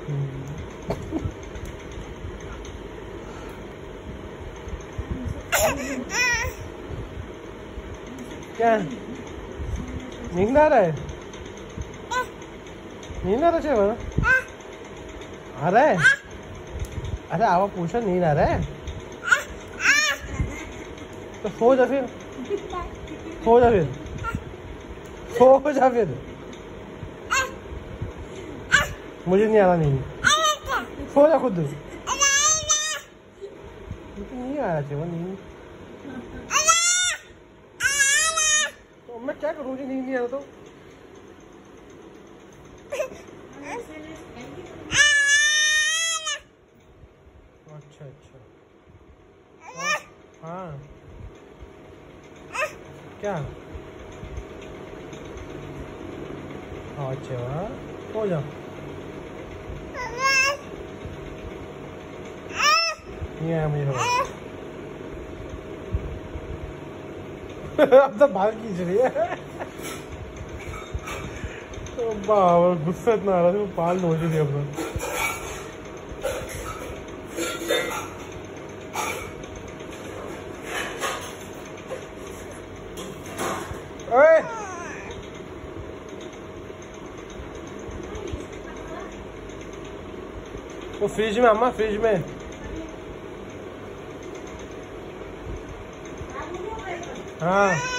क्या नींद आ रहा है? नींद आ रहा है? आ रहा है? अरे आवा पूछो नींद आ रहा है तो सो जा फिर, सो जा फिर, सो जा फिर। मुझे नहीं आ रहा नींद, सो जा खुद। नहीं आ रहा चाहिए नींद तो मैं क्या करूँ? मुझे नींद नहीं आ रहा तो अच्छा अच्छा हाँ क्या अच्छा हो जा। नहीं आया मुझे अब तो बाल खींच रही है तो बाबा गुस्सा इतना आ रहा था, बाल नोच रही अपना। ओए वो फ्रिज में, अम्मा फ्रिज में। हाँ